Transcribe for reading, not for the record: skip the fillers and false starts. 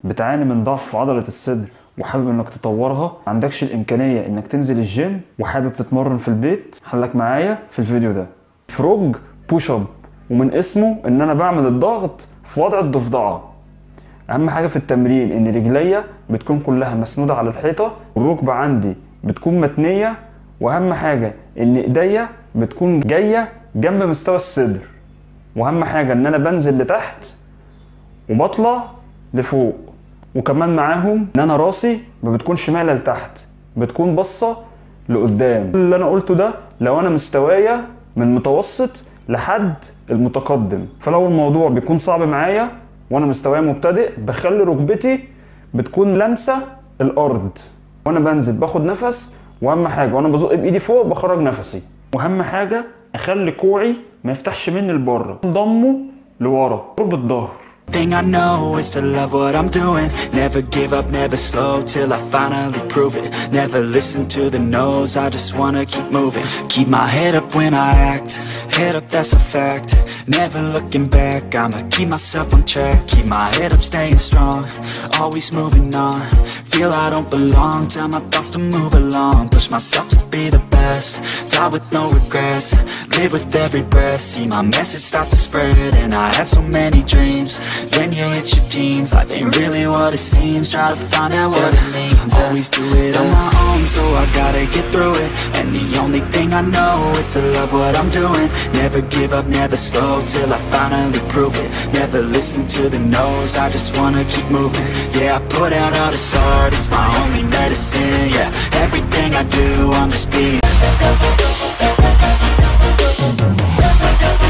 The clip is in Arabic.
بتعاني من ضعف في عضلة الصدر وحابب انك تطورها، عندكش الامكانية انك تنزل الجيم وحابب تتمرن في البيت، حلك معايا في الفيديو ده. فروج بوش اب، ومن اسمه ان انا بعمل الضغط في وضع الضفدعة. اهم حاجة في التمرين ان رجليا بتكون كلها مسنودة على الحيطة، والركبة عندي بتكون متنية، واهم حاجة ان ايديا بتكون جاية جنب مستوى الصدر، واهم حاجة ان انا بنزل لتحت وبطلع لفوق، وكمان معاهم ان انا راسي ما بتكونش مايله لتحت، بتكون باصه لقدام. اللي انا قلته ده لو انا مستوايا من متوسط لحد المتقدم، فلو الموضوع بيكون صعب معايا وانا مستوايا مبتدئ بخلي ركبتي بتكون لامسه الارض وانا بنزل باخد نفس، واهم حاجه وانا بزق بايدي فوق بخرج نفسي، واهم حاجه اخلي كوعي ما يفتحش مني لبره، ضمه لورا قرب الظهر. Thing I know is to love what I'm doing. Never give up, never slow till I finally prove it. Never listen to the no's, I just wanna keep moving. Keep my head up when I act, head up that's a fact. Never looking back, I'ma keep myself on track. Keep my head up staying strong, always moving on. Feel I don't belong, tell my thoughts to move along. Push myself to be the best, die with no regrets. Live with every breath, see my message start to spread. And I had so many dreams. When you hit your teens, life ain't really what it seems. Try to find out what it means. Always do it on my own, so I gotta get through it. And the only thing I know is to love what I'm doing. Never give up, never slow till I finally prove it. Never listen to the no's, I just wanna keep moving. Yeah, I put out all this art, it's my only medicine. Yeah, everything I do, I'm just being